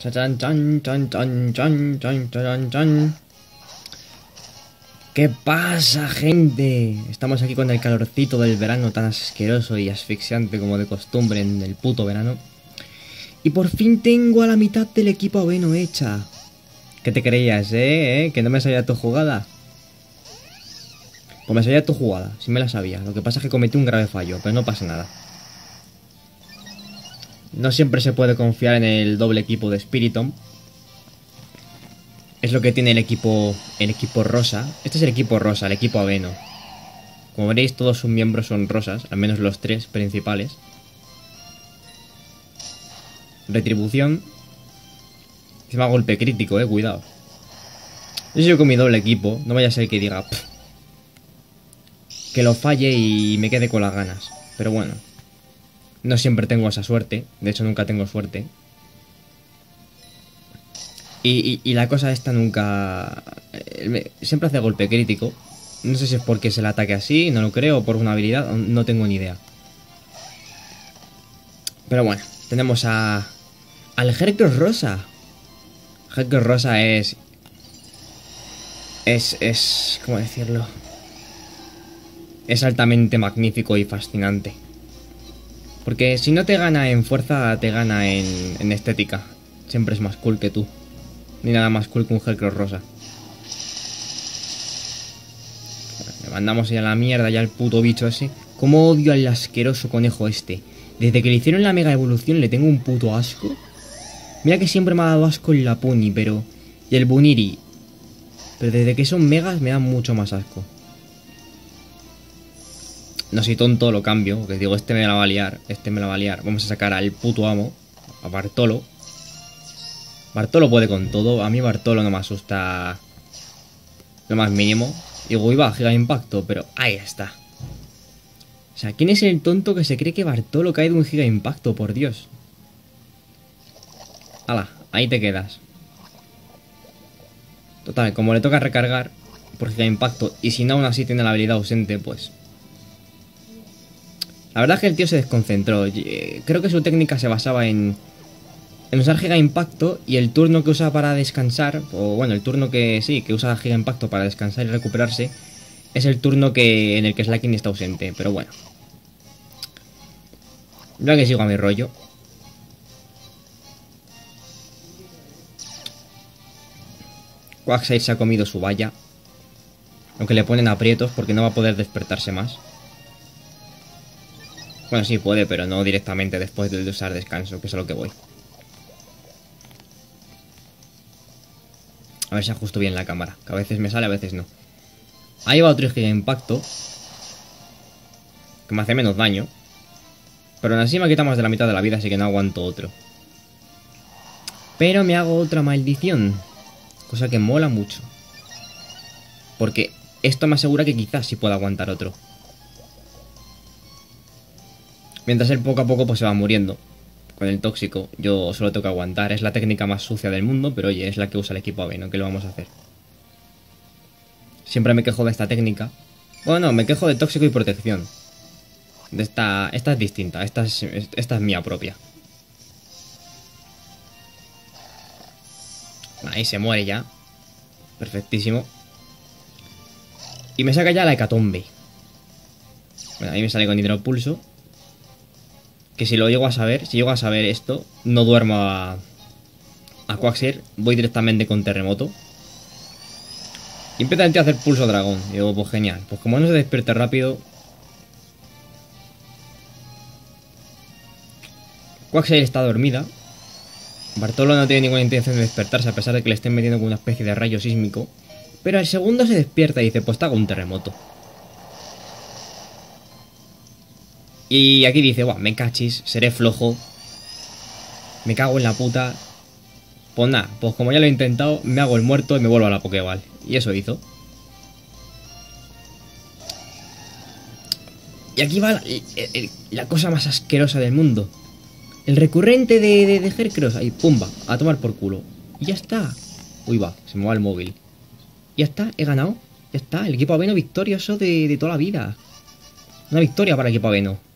Chan, chan, chan, chan, chan, chan, chan, chan. ¿Qué pasa, gente? Estamos aquí con el calorcito del verano tan asqueroso y asfixiante como de costumbre en el puto verano. Y por fin tengo a la mitad del equipo Aveno hecha. ¿Qué te creías, ¿Que no me sabía tu jugada? Pues me sabía tu jugada, sí me la sabía. Lo que pasa es que cometí un grave fallo, pero no pasa nada. No siempre se puede confiar en el doble equipo de Spiritomb. Es lo que tiene el equipo rosa. Este es el equipo rosa, el equipo Aveno. Como veréis, todos sus miembros son rosas, al menos los tres principales. Retribución. Se llama golpe crítico, cuidado. Yo sigo con mi doble equipo, no vaya a ser que diga que lo falle y me quede con las ganas. Pero bueno, no siempre tengo esa suerte. De hecho, nunca tengo suerte. Y la cosa esta nunca... siempre hace golpe crítico. No sé si es porque es el ataque así, no lo creo, o por una habilidad, no tengo ni idea. Pero bueno, tenemos al Heracross rosa. Heracross rosa es... ¿cómo decirlo? Es altamente magnífico y fascinante. Porque si no te gana en fuerza, te gana en estética. Siempre es más cool que tú. Ni nada más cool que un Heracross rosa. Le mandamos ya a la mierda ya al puto bicho ese. Cómo odio al asqueroso conejo este. Desde que le hicieron la mega evolución le tengo un puto asco. Mira que siempre me ha dado asco el Lapuni, pero... y el Buniri. Pero desde que son megas me dan mucho más asco. No soy tonto, lo cambio. Porque digo, este me la va a liar. Este me la va a liar. Vamos a sacar al puto amo. A Bartolo. Bartolo puede con todo. A mí Bartolo no me asusta lo más mínimo. Digo, iba, Giga Impacto, pero ahí está. O sea, ¿quién es el tonto que se cree que Bartolo cae de un Giga Impacto? Por Dios. Hala, ahí te quedas. Total, como le toca recargar por Giga Impacto, y si no aún así tiene la habilidad ausente, pues... La verdad es que el tío se desconcentró. Creo que su técnica se basaba en usar Giga Impacto, y el turno que usa para descansar, o bueno, el turno que usa Giga Impacto para descansar y recuperarse, es el turno en el que Slaking está ausente, pero bueno. Yo que sigo a mi rollo. Quagsire se ha comido su valla. Aunque le ponen aprietos porque no va a poder despertarse más. Bueno, sí puede, pero no directamente después de usar descanso, que es a lo que voy. A ver si ajusto bien la cámara, que a veces me sale, a veces no. Ahí va otro Giga Impacto, que me hace menos daño. Pero aún así me quita más de la mitad de la vida, así que no aguanto otro. Pero me hago otra maldición. Cosa que mola mucho. Porque esto me asegura que quizás sí pueda aguantar otro. Mientras él poco a poco pues se va muriendo. Con el tóxico, yo solo tengo que aguantar. Es la técnica más sucia del mundo, pero oye, es la que usa el equipo Aveno. ¿Qué lo vamos a hacer? Siempre me quejo de esta técnica. Bueno, no, me quejo de tóxico y protección. Esta es distinta, esta es mía propia. Ahí se muere ya. Perfectísimo. Y me saca ya la hecatombe. Bueno, ahí me sale con hidropulso. Que si lo llego a saber, si llego a saber esto, no duermo a Quagsire, voy directamente con terremoto. Y empieza a hacer pulso dragón. Y digo, pues genial. Pues como no se despierte rápido... Quagsire está dormida. Bartolo no tiene ninguna intención de despertarse a pesar de que le estén metiendo con una especie de rayo sísmico. Pero al segundo se despierta y dice, pues te hago un terremoto. Y aquí dice, buah, me cachis, seré flojo. Me cago en la puta. Pues nada, pues como ya lo he intentado, me hago el muerto y me vuelvo a la Pokéball. Y eso hizo. Y aquí va la cosa más asquerosa del mundo. El recurrente de Heracross. Ahí, pumba, a tomar por culo. Y ya está. Uy, va, se me va el móvil. Ya está, he ganado. Ya está, el equipo Aveno victorioso de toda la vida. Una victoria para el equipo Aveno.